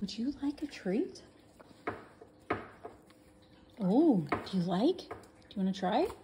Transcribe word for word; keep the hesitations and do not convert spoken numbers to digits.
Would you like a treat? Oh, do you like? Do you want to try?